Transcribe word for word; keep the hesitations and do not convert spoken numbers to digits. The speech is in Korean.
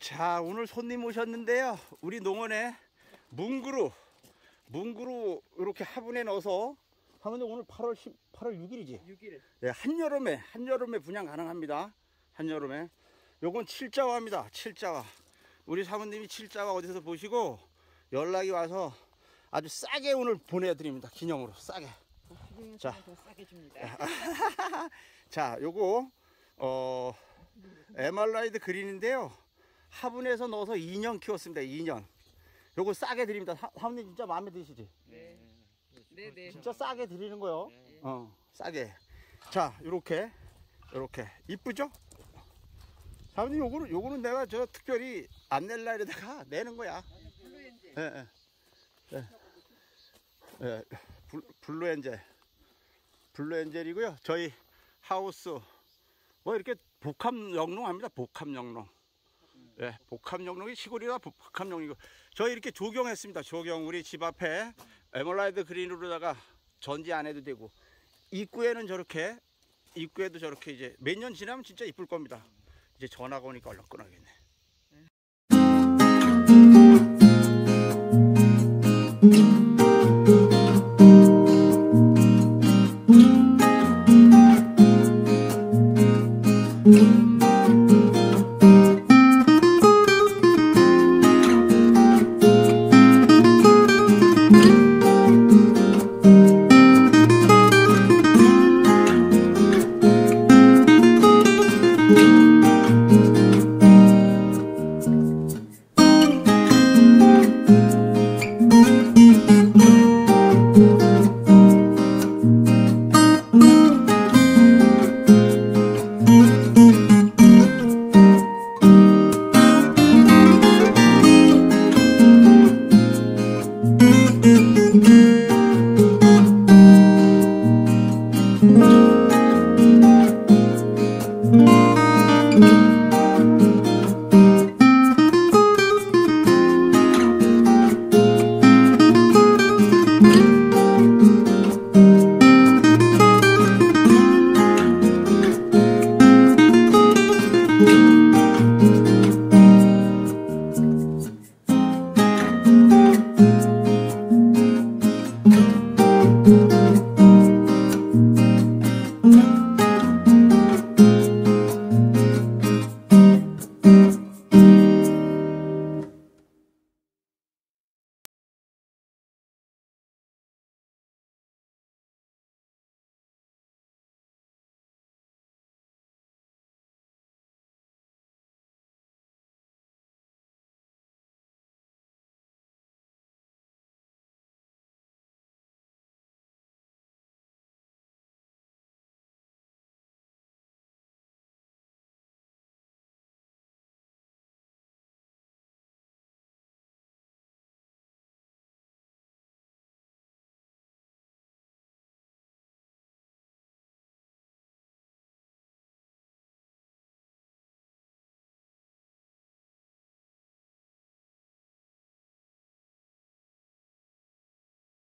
자, 오늘 손님 오셨는데요. 우리 농원에 뭉그루, 뭉그루 이렇게 화분에 넣어서 하면 오늘 팔월 육 일이지? 육 일. 네, 한여름에, 한여름에 분양 가능합니다. 한여름에. 요건 칠자화입니다. 칠자화. 우리 사모님이 칠자화 어디서 보시고 연락이 와서 아주 싸게 오늘 보내드립니다. 기념으로 싸게. 자, 더 싸게 줍니다. 자, 요거 어 에멀라이드 그린인데요. 화분에서 넣어서 이 년 키웠습니다. 이 년. 요거 싸게 드립니다. 사, 사모님 진짜 마음에 드시지? 네. 네, 네. 진짜 싸게 드리는 거요. 네. 어, 싸게. 자, 요렇게 요렇게 이쁘죠? 사모님 요거는 요거는 내가 저 특별히 안 낼 날에다가 내는 거야. 예, 예. 예. 예. 블루 엔젤. 블루 엔젤이고요. 저희 하우스 뭐 이렇게 복합 영농합니다. 복합 영농. 예, 복합 영농이 시골이라 복합 영농이고 저희 이렇게 조경했습니다. 조경 우리 집 앞에 에멀라이드 그린으로다가 전지 안 해도 되고 입구에는 저렇게 입구에도 저렇게 이제 몇 년 지나면 진짜 이쁠 겁니다. 이제 전화가 오니까 얼른 끊어야겠네.